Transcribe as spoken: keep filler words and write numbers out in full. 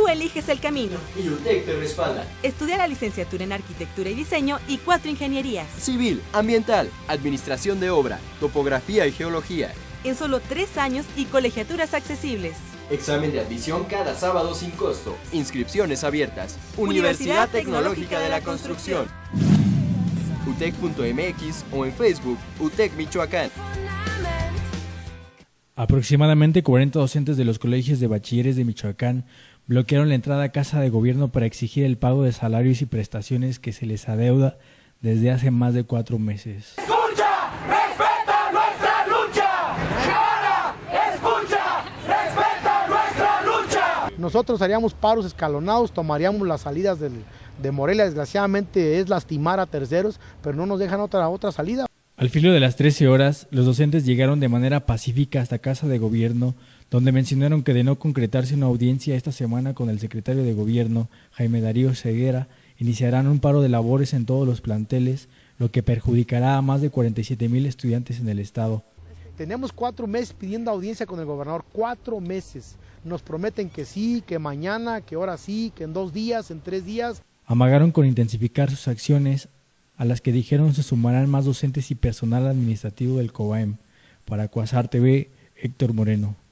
Tú eliges el camino. Y UTEC te respalda. Estudia la licenciatura en Arquitectura y Diseño y cuatro ingenierías. Civil, ambiental, administración de obra, topografía y geología. En solo tres años y colegiaturas accesibles. Examen de admisión cada sábado sin costo. Inscripciones abiertas. Universidad Tecnológica de la Construcción. utec punto m x o en Facebook, UTEC Michoacán. Aproximadamente cuarenta docentes de los colegios de bachilleres de Michoacán bloquearon la entrada a Casa de Gobierno para exigir el pago de salarios y prestaciones que se les adeuda desde hace más de cuatro meses. ¡Escucha! ¡Respeta nuestra lucha! ¡Jara! ¡Escucha! ¡Respeta nuestra lucha! Nosotros haríamos paros escalonados, tomaríamos las salidas del, de Morelia. Desgraciadamente es lastimar a terceros, pero no nos dejan otra, otra salida. Al filo de las trece horas, los docentes llegaron de manera pacífica hasta Casa de Gobierno, donde mencionaron que de no concretarse una audiencia esta semana con el secretario de Gobierno, Jaime Darío Ceguera, iniciarán un paro de labores en todos los planteles, lo que perjudicará a más de cuarenta y siete mil estudiantes en el estado. Tenemos cuatro meses pidiendo audiencia con el gobernador, cuatro meses. Nos prometen que sí, que mañana, que ahora sí, que en dos días, en tres días. Amagaron con intensificar sus acciones, a las que dijeron se sumarán más docentes y personal administrativo del COBAEM. Para Cuasar T V, Héctor Moreno.